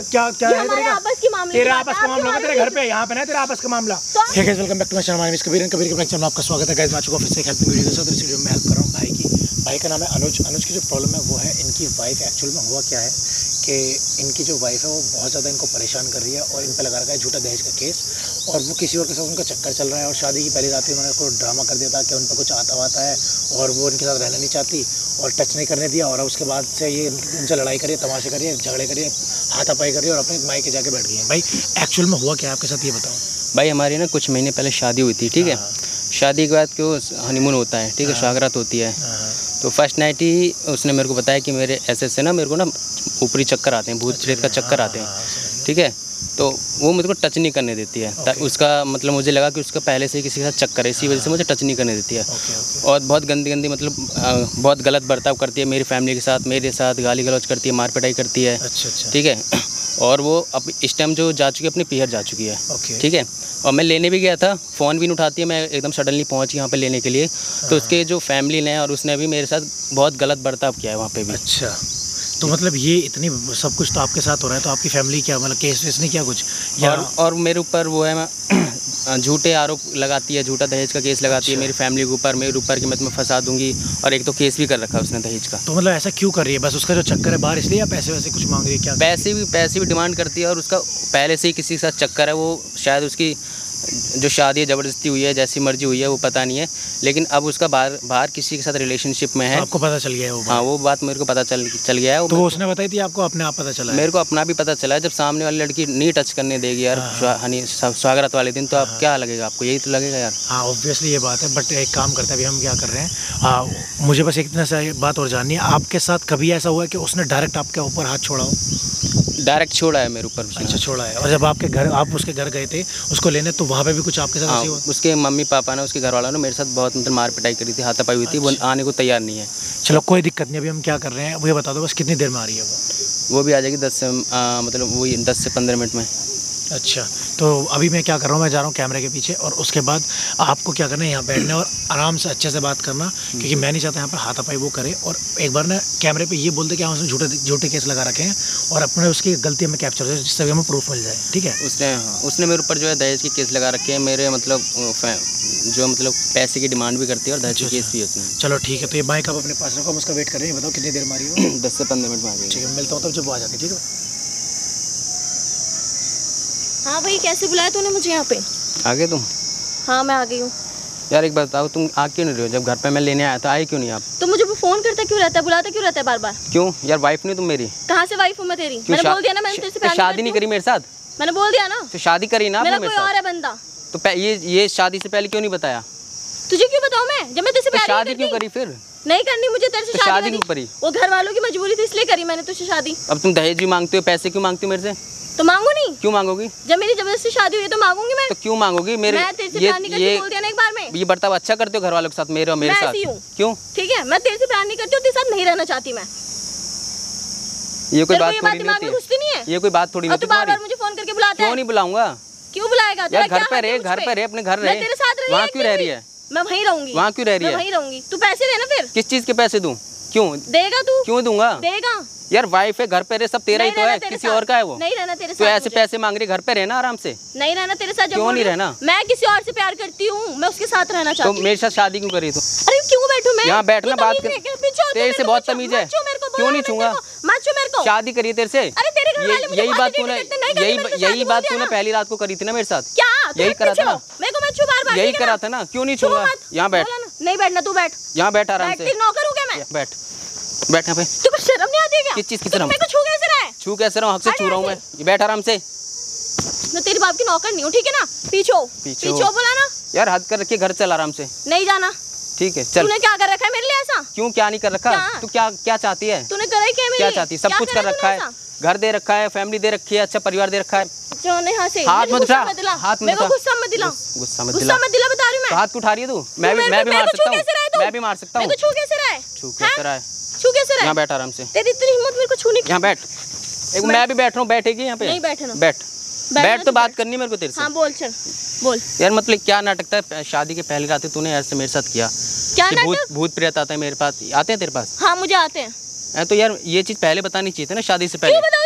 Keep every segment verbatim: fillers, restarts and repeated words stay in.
क्या क्या है तेरे आपस की मामला, तेरा आपस का मामला होगा तेरे घर पे, यहाँ पे ना तेरा आपस का मामला। Hey guys, welcome back to my channel, my Kabir Kabir के चैनल में आपका स्वागत है। गाइस मैं आ चुका हूं फिर से एक हेल्पिंग वीडियो के साथ। इस वीडियो में हेल्प कर रहा हूँ भाई की। भाई का नाम है अनुज। अनुज की जो प्रॉब्लम है वो है इनकी वाइफ। एक्चुअल में हुआ क्या है कि इनकी जो वाइफ है वो बहुत ज़्यादा इनको परेशान कर रही है और इन पर लगा रखा है झूठा दहेज का केस, और वो किसी और के साथ उनका चक्कर चल रहा है। और शादी की पहली रात ही उन्होंने को ड्रामा कर दिया था कि उन पर कुछ आता वाता है और वो इनके साथ रहना नहीं चाहती और टच नहीं करने दिया। और उसके बाद से ये इनसे लड़ाई करिए, तमाशे करिए, झगड़े करिए, हाथापाई करिए और अपने मायके जाके बैठ गई है। भाई एक्चुअल में हुआ क्या है आपके साथ, ये बताओ। भाई हमारी ना कुछ महीने पहले शादी हुई थी, ठीक है। शादी के बाद क्यों हनीमून होता है, ठीक है, सुहागरात होती है। तो फर्स्ट नाइट ही उसने मेरे को बताया कि मेरे ऐसे ऐसे ना मेरे को ना ऊपरी चक्कर आते हैं, भूत प्रेत का चक्कर आते हैं, ठीक है। तो वो मुझे को टच नहीं करने देती है। okay. उसका मतलब मुझे लगा कि उसका पहले से ही किसी के साथ चक्कर है, इसी वजह से मुझे टच नहीं करने देती है। okay, okay. और बहुत गंदी गंदी मतलब बहुत गलत बर्ताव करती है मेरी फैमिली के साथ, मेरे साथ गाली गलौज करती है, मार पिटाई करती है। अच्छा अच्छा, ठीक है। और वो अब इस टाइम जो जा चुकी है अपनी पीहर जा चुकी है, okay. ठीक है। और मैं लेने भी गया था, फ़ोन भी नहीं उठाती है, मैं एकदम सडनली पहुंची यहाँ पे लेने के लिए। तो उसके जो फैमिली ने और उसने भी मेरे साथ बहुत गलत बर्ताव किया है वहाँ पे भी। अच्छा, तो मतलब ये इतनी सब कुछ तो आपके साथ हो रहा है, तो आपकी फैमिली क्या मतलब केस वेस नहीं क्या कुछ या? और, और मेरे ऊपर वो है झूठे आरोप लगाती है, झूठा दहेज का केस लगाती अच्छा। है मेरी फैमिली के ऊपर, मेरे ऊपर कि मैं तुम्हें फंसा दूंगी। और एक तो केस भी कर रखा है उसने दहेज का। तो मतलब ऐसा क्यों कर रही है? बस उसका जो चक्कर है बाहर इसलिए, या पैसे वैसे कुछ मांग रही है क्या? पैसे भी पैसे भी डिमांड करती है और उसका पहले से ही किसी के साथ चक्कर है। वो शायद उसकी जो शादी ज़बरदस्ती हुई है, जैसी मर्जी हुई है वो पता नहीं है, लेकिन अब उसका बाहर बाहर किसी के साथ रिलेशनशिप में है। आपको पता चल गया है वो बात? हाँ, वो बात मेरे को पता चल चल गया है। तो वो उसने बताई थी आपको, अपने आप पता चला? मेरे को अपना भी पता चला है। जब सामने वाली लड़की नहीं टच करने देगी यार हनी स्वागत वाले दिन, तो आप क्या लगेगा आपको? यही तो लगेगा यार। हाँ ऑब्वियसली ये बात है, बट एक काम करते हैं अभी हम क्या कर रहे हैं, आ, मुझे बस एक इतना सा बात और जाननी है, आपके साथ कभी ऐसा हुआ है कि उसने डायरेक्ट आपके ऊपर हाथ छोड़ा हो? डायरेक्ट छोड़ा है मेरे ऊपर। अच्छा, छोड़ा है। और जब आपके घर आप उसके घर गए थे उसको लेने, तो वहाँ पे भी कुछ आपके साथ ऐसे हुआ? उसके मम्मी पापा ने, उसके घर वालों ने मेरे साथ बहुत मतलब मार पिटाई करी थी, हाथापाई हुई थी। वो आने को तैयार नहीं है। चलो कोई दिक्कत नहीं, अभी हम क्या कर रहे हैं वो ये बता दो बस, कितनी देर में आ रही है वो? वो भी आ जाएगी दस से आ, मतलब वही दस से पंद्रह मिनट में। अच्छा, तो अभी मैं क्या कर रहा हूँ, मैं जा रहा हूँ कैमरे के पीछे, और उसके बाद आपको क्या करना है, यहाँ बैठना और आराम से अच्छे से बात करना, क्योंकि मैं नहीं चाहता यहाँ पर हाथापाई वो करे। और एक बार ना कैमरे पे ये बोलते कि हाँ उसने झूठे झूठे केस लगा रखे हैं, और अपने उसकी गलती हमें कैप्चर हो जिससे हमें प्रूफ मिल जाए, ठीक है? उसने उसने मेरे ऊपर जो है दहेज के केस लगा रखे हैं, मेरे मतलब जो मतलब पैसे की डिमांड भी करती है और दहेज के केस भी उसने। चलो ठीक है, तो ये बाइक आप अपने पास रखो, हम उसका वेट कर रहे हैं। बताओ कितनी देर में आ रही हो? दस से पंद्रह मिनट में आ जाएगी। ठीक है, मिलता हूँ तब जब वो आ जाती है, ठीक है? हाँ भाई, कैसे बुलाया तूने मुझे यहाँ पे? आ गए तुम? हाँ मैं आ गई हूँ। यार एक बात बताओ, तुम आ क्यों नहीं रहे हो? जब घर पे मैं लेने आया था आए क्यों नहीं आप? तो मुझे फोन करता क्यों रहता है, बुलाता क्यों रहता है बार बार? क्यों यार, वाइफ नहीं तुम मेरी? कहाँ से वाइफ हूँ मैं तेरी? मैंने बोल दिया ना, मैंने तेरे से प्यार शादी नहीं करी मेरे साथ? मैंने बोल दिया ना। तो शादी करी ना मेरा मेरे कोई साथ? और है बंदा। तो ये ये शादी से पहले क्यों नहीं बताया? तुझे क्यों बताऊँ मैं, जब मैं तेरे से प्यार शादी क्यों करी फिर? नहीं करनी मुझे तेरे से शादी क्यों करी? वो घर वालों की मजबूरी थी इसलिए करी मैंने तुझसे शादी। अब तुम दहेज भी मांगते हो, पैसे क्यों मांगती हो मेरे से? तो मांगू नहीं? क्यों मांगोगी? जब मेरी जबरदस्ती शादी हुई तो मांगूंगी मैं। तो क्यों मांगोगी? मेरे मैं तेरे से ये प्यार नहीं करती, ये बोल दिया ना एक बार में। ये बर्ताव अच्छा करते हो घर वालों के साथ, मेरे और मेरे साथ? क्यों? ठीक है, मैं तेरे से प्यार नहीं करती हूँ, तेरे साथ नहीं रहना चाहती मैं। ये कोई बात थोड़ी नहीं होती है। ये कोई बात थोड़ी नहीं होती। बार बार मुझे फोन करके बुलाता है। क्यों नहीं बुलाऊंगा? क्यों बुलाएगा? यार घर पे रहे, घर पे रहे, अपने घर रहे। तेरे साथ वहाँ क्यों रह रही है? मैं वहीं रहूंगी। वहाँ क्यों रह रही है? वहीं रहूंगी। तू पैसे देना फिर। किस चीज के पैसे दूं? क्यों देगा तू? क्यों दूंगा? देगा यार, वाइफ है, घर पे रहे, सब तेरा ही तो है, किसी और का है वो? नहीं रहना तेरे साथ। तो ऐसे पैसे मांग रही, घर पे रहना आराम से। नहीं रहना तेरे साथ। क्यों नहीं रहना? मैं किसी और से प्यार करती हूँ, मैं उसके साथ रहना चाहती हूँ। तो मेरे साथ शादी क्यों करी तू? अरे क्यों बैठूं मैं? यहाँ बैठना, बात कर। तेरे से बहुत तमीज है। क्यों नहीं छूंगा? मत छू मेरे को। शादी करी तेरे से। अरे तेरे घर वाले मुझे यही बात तूने यही यही बात तूने पहली रात को करी थी ना मेरे साथ? क्या यही करा था ना? मेरे को मत छू बार बार। यही करा था ना? क्यों नहीं छूंगा? यहाँ बैठ। नहीं बैठना, तू बैठ। यहाँ बैठ आराम से। नौकर हूँ क्या मैं? बैठ बैठ यहाँ पे। तुझको शर्म नहीं आती क्या? किस चीज की शर्म? मेरे को छू कैसे रहा है? छू कैसे रहा हूँ? हक से छू रहा हूँ मैं। ये बैठ आराम से। मैं तेरी बाप की नौकर नहीं हूँ, ठीक है ना? पीछो पीछो बोला ना यार, हद कर रखिए, घर चल आराम से। नहीं जाना। ठीक है चल। तूने क्या कर रखा है मेरे लिए ऐसा? क्यों क्या नहीं कर रखा? तू क्या क्या चाहती है? तूने करा क्या मेरे लिए? क्या चाहती? सब कुछ कर रखा है, घर दे रखा है, फैमिली दे रखी है, अच्छा परिवार दे रखा है। यहाँ से हाथ मत उठा, हाथ मत उठा। गुस्सा मत दिला, गुस्सा मत दिला, दिला बता रही हूँ मैं। हाथ क्यों उठा रही है तू? मैं भी मैं भी मार सकता हूँ, मैं भी मार सकता हूँ। छू कैसे रहा है? छू कैसे रहा है? छू कैसे रहा है? यहाँ बैठ आराम से। तेरी इतनी हिम्मत मेरे को छूने की? यहाँ बैठ। एक मैं भी बैठ रहा हूँ, बैठेगी यहाँ पे? नहीं बैठना। बैठ बैठ तो बात करनी मेरे को तेरे से। हाँ बोल, चल बोल। यार मतलब क्या नाटक था शादी के पहले रात तूने ऐसे मेरे साथ किया? क्या नाटक? भूत भूत प्रेत आता है मेरे पास, आते हैं तेरे पास? हाँ मुझे आते हैं। तो यार ये चीज पहले बतानी चाहिए थी ना शादी से पहले। क्यों बताऊं तेरे को मैं?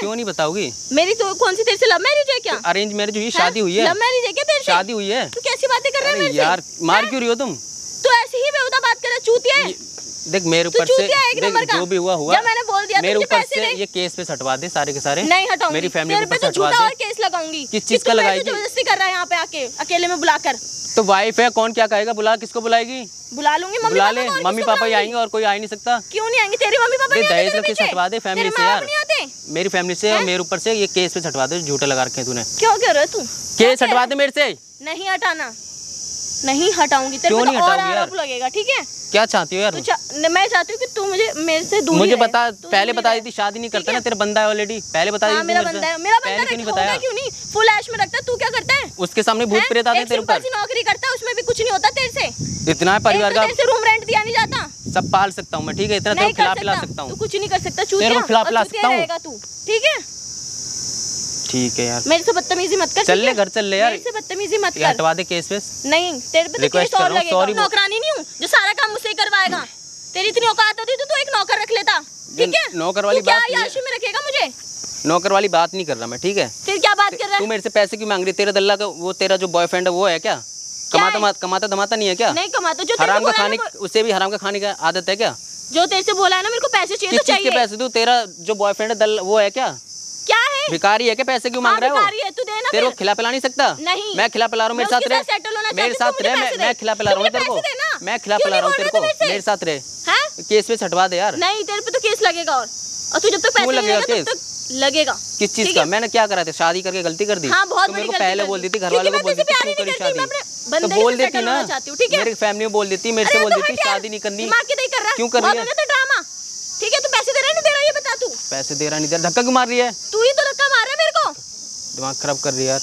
क्यों नहीं बताओगी? मेरी तो कौन सी तेरे से लव मैरिज है क्या? अरेंज मैरिज हुई, शादी हुई है। लव मैरिज है क्या तेरे से? शादी हुई है। तू कैसी बातें कर रहा है मेरे से? यार मार क्यों रही हो तुम? तू ऐसे ही बेहुदा बात कर रहा है, चूतिया है। देख मेरे ऊपर से देख जो भी हुआ हुआ, जब मैंने बोल दिया मेरे ऊपर से ये केस पे हटवा दे सारे के सारे। नहीं हटाऊंगी, मेरी फैमिली के ऊपर हटवा दे। और दे। केस लगाऊंगी। किस चीज का लगाएगी? जबरदस्ती कर रहा है यहाँ पे आके अकेले में बुलाकर। तो वाइफ है, कौन क्या कहेगा? बुला, किसको बुलाएगी? बुला लूंगी मम्मी बुला ले, मम्मी पापा ही आएंगे और कोई आ ही नहीं सकता। क्यों नहीं आएंगे? तेरी मम्मी पापा नहीं आते? दहेज का केस हटवा दे फैमिली से यार, मेरी फैमिली से और मेरे ऊपर से ये केस पे हटवा दे। झूठे लगा रखे तूने। क्यों कह रहा है तू? केस हटवा दे मेरे से। नहीं हटाना, नहीं हटाऊंगी। तेरे क्यों को नहीं और हटाऊंगी यार? आरोप लगेगा, ठीक है? क्या चाहती हो यार? मैं चाहती हूँ कि तू मुझे मेरे से दूर मुझे बता, पहले बता देती शादी नहीं करता ना, तेरा बंदा है ऑलरेडी। पहले बता देती। मेरा बंदा है, मेरा बंदा क्यों नहीं बताया? क्यों नहीं? फुल ऐश में रखता है। तू क्या करता है? उसके सामने भूत प्रेत आते हैं तेरे ऊपर। नौकरी करता है, उसमें भी कुछ नहीं होता तेरे से। इतना है परिवार का, तेरे से रूम रेंट दिया नहीं जाता। सब पाल सकता हूँ मैं, ठीक है? इतना तेरे को खिला पिला सकता हूँ। तू कुछ नहीं कर सकता, तेरे को खिला पिला सकता हूँ, तू ठीक है? ठीक है यार, मेरे से बदतमीजी मत कर। चल ले घर चल ले यार, मेरे से बदतमीजी मत कर। हटवा दे केस वेस। नहीं, तेरे पे तो केस और लगेगा। नौकरानी नहीं हूँ जो सारा काम मुझसे ही करवाएगा। तेरी इतनी औकात होती तो तू एक नौकर रख लेता, ठीक है? नौकर वाली बात क्या याशी में रखेगा मुझे? नौकर वाली बात नहीं कर रहा मैं, ठीक है? फिर क्या बात कर रहा है? तू मेरे से पैसे क्यों मांग रही है? तेरा दल्ला का वो तेरा जो बॉयफ्रेंड है वो है क्या? कमाता कमाता धमाता नहीं है क्या? नहीं कमाता। जो हराम का खाने, उसे भी हराम का खाने का आदत है क्या? जो तेरे से बोला है ना मेरे को पैसे चाहिए तो चाहिए। किस चीज के पैसे दूं? तेरा जो बॉयफ्रेंड है दल वो है क्या? क्या है? भिखारी है क्या? पैसे क्यों मांग रहा है वो? भिखारी है, तू देना। तेरे को खिला पिला नहीं सकता? नहीं, मैं खिला पिला रहा हूँ, मेरे साथ रहे, मेरे साथ रहे, मैं मैं खिला पिला रहा हूँ तेरे को, मैं खिला पिला रहा हूँ तेरे को, मेरे साथ रहे। केस पे हटवा दे यार। नहीं, तेरे पे तो केस लगेगा। और और तू जब तक पैसे नहीं देगा तब तक लगेगा। किस चीज का? मैंने क्या करा था? शादी करके गलती कर दी? हाँ, बहुत तो मेरे को पहले बोल देती, घर वालों को बोल देती क्यों करी शादी? तो बोल देती ना, मेरी फैमिली में बोल देती, मेरे से बोल देती शादी नहीं करनी। क्यों कर रही है? ठीक है, तू पैसे दे रहा नहीं दे रहा ये बता। तू पैसे दे रहा नहीं दे रहा, धक्का क्यों मार रही है? तू ही तो धक्का मार रहा है मेरे को। दिमाग खराब कर रही है यार।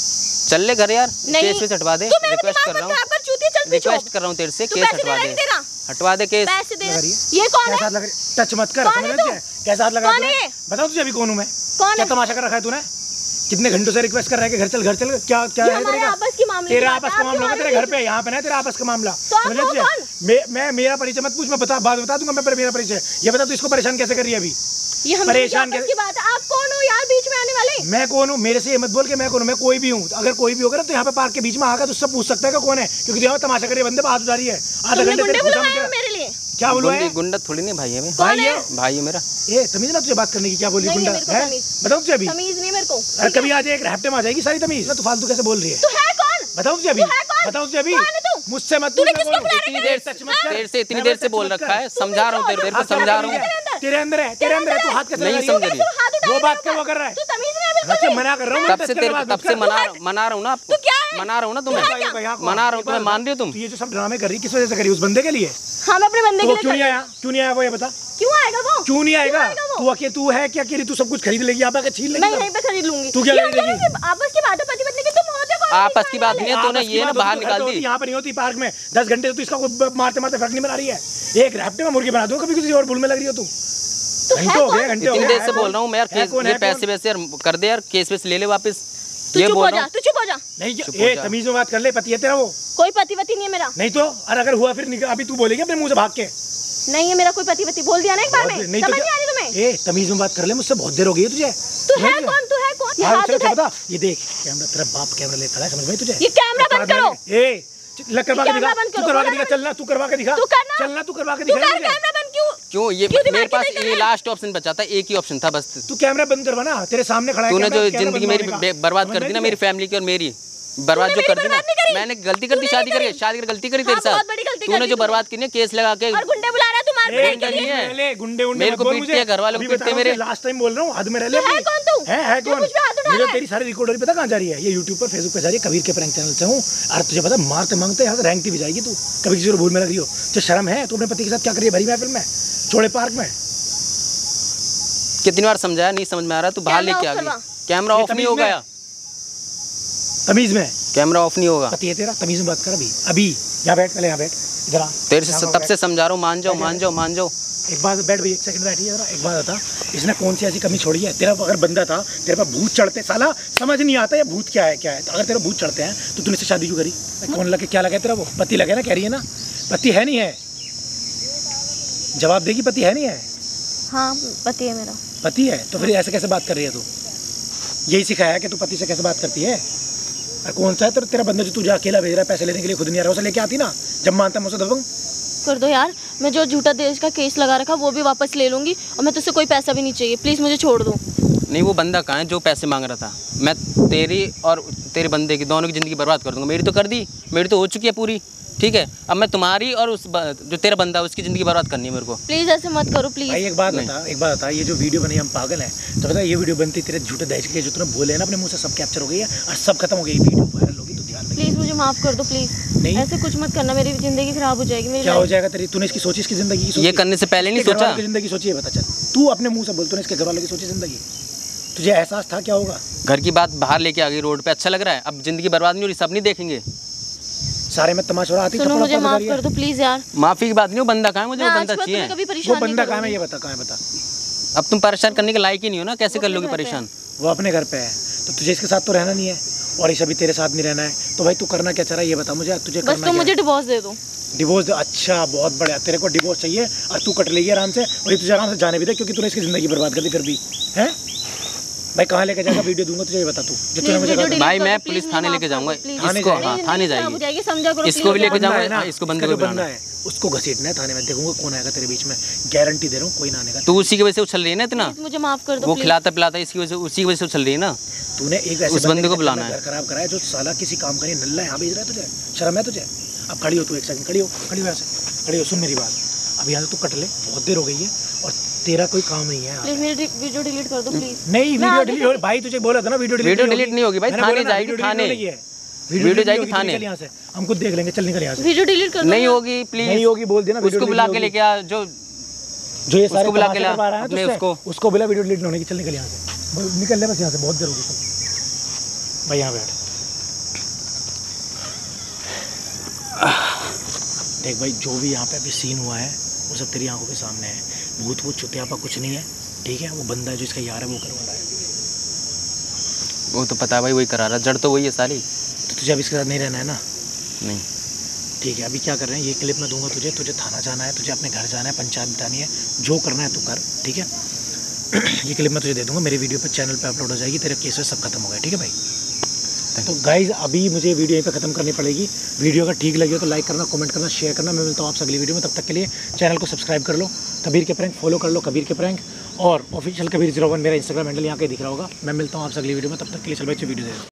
चल ले घर यार, केस पे हटवा दे। रिक्वेस्ट कर रहा हूँ, रिक्वेस्ट कर रहा हूँ तेरे से, केस हटवा दे, हटवा दे केस। ये कौन है? टच मत कर, कैसा हाथ लगा? बताओ तुझे अभी कौन हूँ मैं? क्या तमाशा कर रखा है तूने? कितने घंटों से रिक्वेस्ट कर रहा है कि घर चल घर चल। क्या क्या है तेरा आपस की मामला? तेरा आपस का मामला होगा तेरे घर पे, यहाँ पे ना तेरा आपस का मामला। समझ तुझे? मैं मैं मेरा परिचय मत पूछ, मैं बता बात बता दूंगा। मैं मेरा परिचय ये बता, तू इसको परेशान कैसे कर रही है अभी? ये हम परेशान कैसे? बात है। आप कौन हो यार बीच में आने वाले? मैं कौन हूँ? मेरे से ये मत बोल के मैं कौन हूँ। मैं कोई भी हूँ। अगर कोई भी होगा ना तो यहाँ पे पार्क के बीच में आकर तो उससे पूछ सकता है कि कौन है, क्योंकि यहाँ तमाशा कर रही है बंदे बात उठा रही है। आधा घंटे तेरे मेरे लिए क्या बोलूँ? गुंडा थोड़ी नहीं भाई है, भाई है, भाई है मेरा। ये तमीज ना तुझे बात करने की? क्या बोल रही गुंडा है? बताओ तुझे अभी। तमीज नहीं मेरे को। अरे कभी आज एक हफ्ते में आ जाएगी सारी तमीज। तू फालतू कैसे बोल रही है? तू है कौन? बताओ तुझे अभी, बताओ तुझे अभी। मुझसे मत तूने किसको बुला इतनी देर से देर से इतनी देर से बोल रखा है, समझा रहा हूँ तेरे देर से समझा रहा हूँ। तेरे अंदर है, तेरे अंदर है, तू हाथ कैसे नहीं समझ रही? वो बात क्या वो कर रहा है? तू तमीज नहीं बिल्कुल भी। मना कर रहा हूँ तब से तेरे तब से मना मना रहा हूँ ना आपको, मना रहा हूँ ना तुम्हें, मना रहा हूँ तुम्हें। मान रही हो तुम? ये जो सब ड्रामे कर रही किस वजह से करी? उस बंदे के लिए? हाँ, मैं अपने बंदे के लिए। क्यों नहीं आया? क्यों नहीं आया वो ये बता? क्यों आएगा वो? क्यों नहीं आएगा? तू अकेले तू है क्या अकेली? तू सब कुछ खरीद लेगी, आप आके छीन लेगी? मैं यहीं पे खरीद लूंगी। तू क्या खरीदेगी? आपस की बात है, पति पत्नी की। तुम होते कौन? आपस की बात नहीं है, तूने ये ना बाहर निकाल दी। यहाँ पर नहीं होती पार्क में दस घंटे तो इसका मारते मारते फर्क नहीं बना रही है। एक हफ्ते में मुर्गी बना दो, कभी किसी और भूल में लग रही हो तू। घंटे हो गए, घंटे हो गए। इतनी देर से बोल रहा हूँ मैं यार, केस ये पैसे वैसे यार कर दे यार, केस वेस ले ले वापस। ये बोल रहा हूँ, तू चुप हो जा। नहीं, ये तमीज में बात कर ले। पति है तेरा वो? कोई पति पति नहीं है मेरा। नहीं तो? और अगर हुआ फिर अभी तू बोलेगी अपने मुंह से भाग के? नहीं है मेरा कोई पति पति। बोल दिया ना एक बार में। नहीं समझ नहीं आ रही तुम्हें? ए तमीज में बात कर ले, मुझसे बहुत देर हो गई है तुझे। तू है कौन? तू है कौन? ये हाथ उठा। बता, ये देख कैमरा, तेरा बाप कैमरा ले खड़ा है, समझ में तुझे? ये कैमरा बंद करो। ए लग करवा के दिखा, तू करवा के दिखा, चलना तू करवा के दिखा, चलना तू करवा के दिखा। कैमरा बंद क्यों? क्यों? ये मेरे पास ये लास्ट ऑप्शन बचा था, एक ही ऑप्शन था बस। तू कैमरा बंद करवा ना, तेरे सामने खड़ा है। तूने जो जिंदगी मेरी बर्बाद कर दी ना, मेरी फैमिली की और मेरी बर्बाद जो कर दी ना, मैंने गलती कर दी शादी करके, शादी कर गलती करी तेरे साथ। तूने जो बर्बाद की ना, केस लगा के। और गुंडे बुला रहा है तुम्हारे गुंडे नहीं है, गुंडे गुंडे मेरे को पीटते हैं, घर वालों को पीटते हैं मेरे। लास्ट टाइम बोल रहा हूं, हद में रह ले। है कौन तू? है है कौन? मुझे तेरी सारी रिकॉर्डर पता कहां जा रही है? ये यूट्यूब पर फेसबुक पे जा रही है, कबीर के प्रैंक चैनल से हूं। और तुझे पता मारते मांगते यहाँ रैंक भी जाएगी तू, कभी किसी को भूल में लग रही हो। तो शर्म है? तू अपने पति के साथ क्या कर रही है भरी महफिल में, चौड़े पार्क में? कितनी बार समझाया, नहीं समझ में आ रहा, तू बाहर लेके आ गई। कैमरा ऑफ नहीं होगा यार, तमीज में कैमरा ऑफ नहीं होगा। पति है तेरा, तमीज में बात कर। अभी अभी यहाँ बैठ, पहले यहाँ बैठ, इधर आ। तेरे से तब से समझा रहा हूँ, मान जाओ मान जाओ मान जाओ। एक बात बैठ भाई, एक सेकंड बैठी है जरा। एक बात बता, इसने कौन सी ऐसी कमी छोड़ी है? तेरा अगर बंदा था, तेरे पर भूत चढ़ते, साला समझ नहीं आता ये भूत क्या है क्या है। अगर तेरा भूत चढ़ते हैं तो तूने इससे शादी क्यों करी? कौन लगे? क्या लगा तेरा? वो पति लगे ना, कह रही है ना पति है नहीं है। जवाब देगी, पति है नहीं है? हाँ पति है मेरा। पति है तो फिर ऐसे कैसे बात कर रही है तू? यही सिखाया है कि तू पति से कैसे बात करती है? और कौन सा है तो तेरा बंदा जो तुझे अकेला भेज रहा है पैसे लेने के लिए, खुद नहीं आ रहा, उसे लेके आती ना जब मानता मुझसे दबंग कर दो यार। मैं जो झूठा देश का केस लगा रखा वो भी वापस ले लूंगी और मैं तुझसे कोई पैसा भी नहीं चाहिए, प्लीज़ मुझे छोड़ दो। नहीं, वो बंदा कहाँ है जो पैसे मांग रहा था? मैं तेरी और तेरे बंदे की दोनों की ज़िंदगी बर्बाद कर दूंगा। मेरी तो कर दी, मेरी तो हो चुकी है पूरी, ठीक है। अब मैं तुम्हारी और उस जो तेरा बंदा है उसकी ज़िंदगी बर्बाद करनी है मेरे को। प्लीज़ ऐसे मत करो प्लीज़। भाई एक बात बता, एक बात बता, ये जो वीडियो बनी हम पागल हैं तो बता, ये वीडियो बनती तेरे झूठे दहेज के जो तूने बोले हैं ना अपने मुंह से, सब कैप्चर हो गई है और सब खत्म हो गई, वीडियो वायरल होगी तो ध्यान प्लीज़ मुझे माफ़ कर दो प्लीज़। नहीं ऐसे कुछ मत करना, मेरी ज़िंदगी खराब हो जाएगी। मेरी क्या हो जाएगा तेरी? तूने इसकी सोची, इसकी जिंदगी की सोची? ये करने से पहले नहीं सोचा? जिंदगी सोची है, बता चल तू अपने मुंह से बोल, तूने इसके घर वालों की सोची जिंदगी? तुझे एहसास था क्या होगा? घर की बात बाहर लेके आ गई रोड पे, अच्छा लग रहा है? अब जिंदगी बर्बाद नहीं हो रही, सब नहीं देखेंगे। सारे में तमाशा आती, सुनो मुझे माफ कर दो प्लीज यार। माफी की बात नहीं, वो बंदा कहाँ है? मुझे वो बंदा चाहिए। वो बंदा कहाँ है ये बता, कहाँ है बता? अब तुम परेशान करने के लायक ही नहीं हो ना, कैसे कर लोगे परेशान? वो अपने घर पे है तो तुझे इसके साथ तो रहना नहीं है और इसे भी तेरे साथ नहीं रहना है, तो भाई तू करना क्या चाह रहा है ये बता मुझे। तुझे बस तुम मुझे डिवोर्स दे दो। डिवोर्स दे? अच्छा बहुत बढ़िया, तेरे को डिवोर्स चाहिए और तू कट लेगी आराम से, और ये तुझे आराम से जाने भी दे क्योंकि तूने इसकी जिंदगी बर्बाद कर दी फिर भी है। भाई कहाँ लेके जाएगा? वीडियो दूंगा तुझे, ये बता तू जो तूने मुझे कहा। भाई मैं पुलिस थाने लेके जाऊंगा इसको। हाँ थाने जाएगी, समझा करो। इसको भी लेके जाऊंगा, इसको बंदे को बुलाना है, उसको घसीटना है थाने में, देखूंगा कौन आएगा तेरे बीच में, गारंटी दे रहा हूँ कोई ना आएगा। तू उसी की वजह से उछल रही है ना इतना, मुझे माफ कर दो। वो खिलाता पिलाता इसकी वजह से, उसी की वजह से उछल रही है ना। तूने एक ऐसे उस बंदे को बुलाना है, घर खराब कराया जो साला किसी काम का नहीं, नल्ला यहाँ भेज रहा है तुझे, शर्म है तुझे? अब खड़ी हो तू, एक सेकंड खड़ी हो, खड़ी हो ऐसे खड़ी हो, सुन मेरी बात। अब यहाँ से तू कट ले, बहुत देर हो गई है और तेरा कोई काम नहीं है। प्लीज मेरी वीडियो डिलीट कर दो प्लीज। नहीं वीडियो डिलीट हो, भाई तुझे बोला था ना वीडियो डिलीट। वीडियो डिलीट नहीं होगी भाई, थाने जाएगी, थाने वीडियो जाएगी थाने। यहाँ से हम खुद देख लेंगे, चल निकल यहाँ से। वीडियो डिलीट कर दो। नहीं होगी प्लीज, नहीं होगी बोल देना। उसको बुला के लेके आ, जो जो ये सारे बुला के ला अपने उसको उसको बोला वीडियो डिलीट होने की, चल निकल यहाँ से, निकल ले बस यहाँ से, बहुत देर होगी। भाई यहाँ बैठ, देख भाई जो भी यहाँ पे अभी सीन हुआ है वो सब तेरी आंखों के सामने है। भूत वूत चुतियापा कुछ नहीं है, ठीक है? वो बंदा है जो इसका यार है वो करवा रहा है। वो तो पता है भाई, वही करा रहा, जड़ तो वही है सारी। तो तुझे अब इसके साथ नहीं रहना है ना? नहीं ठीक है, अभी क्या कर रहे हैं, ये क्लिप मैं दूंगा तुझे, तुझे थाना जाना है, तुझे अपने घर जाना है, पंचायत बिठानी है, जो करना है तू कर, ठीक है? ये क्लिप मैं तुझे दे दूंगा, मेरे वीडियो पर चैनल पे अपलोड हो जाएगी, तेरे केस में सब खत्म हो गया, ठीक है भाई? तो गाइज अभी मुझे वीडियो यहीं पे खत्म करनी पड़ेगी। वीडियो अगर ठीक लगी हो तो लाइक करना, कमेंट करना, शेयर करना। मैं मिलता हूँ आपसे अगली वीडियो में, तब तक के लिए चैनल को सब्सक्राइब कर लो, कबीर के प्रैंक फॉलो कर लो, कबीर के प्रैंक, और ऑफिशियल कबीर जीरो वन मेरा इंस्टाग्राम हैंडल यहाँ के दिख रहा होगा। मैं मिलता हूँ आपसे अगली वीडियो में, तब तक के लिए चल भाई वीडियो दे दो।